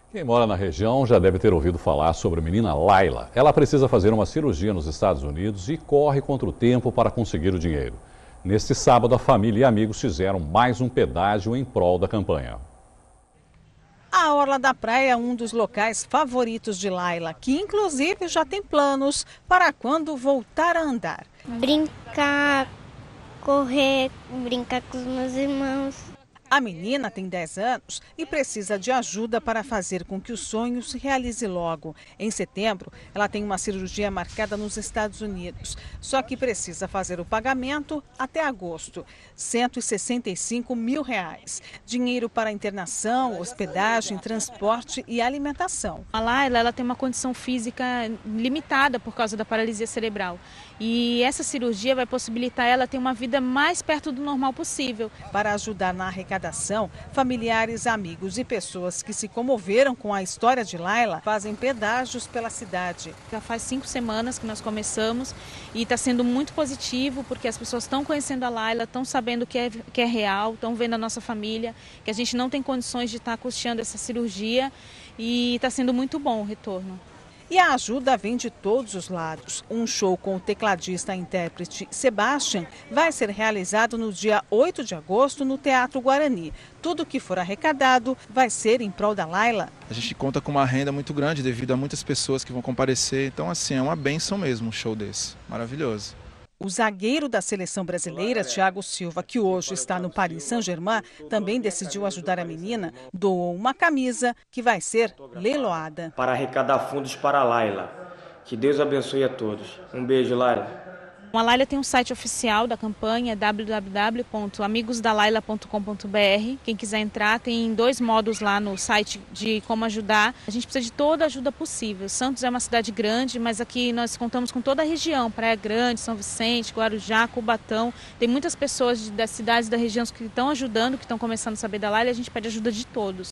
Quem mora na região já deve ter ouvido falar sobre a menina Laila. Ela precisa fazer uma cirurgia nos Estados Unidos e corre contra o tempo para conseguir o dinheiro. Neste sábado, a família e amigos fizeram mais um pedágio em prol da campanha. A Orla da Praia é um dos locais favoritos de Laila, que inclusive já tem planos para quando voltar a andar. Brincar, correr, brincar com os meus irmãos. A menina tem 10 anos e precisa de ajuda para fazer com que o sonho se realize logo. Em setembro, ela tem uma cirurgia marcada nos Estados Unidos. Só que precisa fazer o pagamento até agosto. R$165 mil. Dinheiro para internação, hospedagem, transporte e alimentação. A Laila, ela tem uma condição física limitada por causa da paralisia cerebral. E essa cirurgia vai possibilitar ela ter uma vida mais perto do normal possível. Para ajudar na arrecadação, familiares, amigos e pessoas que se comoveram com a história de Laila fazem pedágios pela cidade. Já faz 5 semanas que nós começamos e está sendo muito positivo porque as pessoas estão conhecendo a Laila, estão sabendo que é real, estão vendo a nossa família, que a gente não tem condições de estar custeando essa cirurgia e está sendo muito bom o retorno. E a ajuda vem de todos os lados. Um show com o tecladista e intérprete Sebastian vai ser realizado no dia 8 de agosto no Teatro Guarani. Tudo que for arrecadado vai ser em prol da Laila. A gente conta com uma renda muito grande devido a muitas pessoas que vão comparecer. Então, assim, é uma bênção mesmo um show desse. Maravilhoso. O zagueiro da seleção brasileira, Thiago Silva, que hoje está no Paris Saint-Germain, também decidiu ajudar a menina, doou uma camisa que vai ser leiloada. Para arrecadar fundos para a Laila. Que Deus abençoe a todos. Um beijo, Laila. A Laila tem um site oficial da campanha, www.amigosdalaila.com.br. Quem quiser entrar, tem 2 modos lá no site de como ajudar. A gente precisa de toda a ajuda possível. Santos é uma cidade grande, mas aqui nós contamos com toda a região. Praia Grande, São Vicente, Guarujá, Cubatão. Tem muitas pessoas das cidades da região que estão ajudando, que estão começando a saber da Laila, e a gente pede ajuda de todos.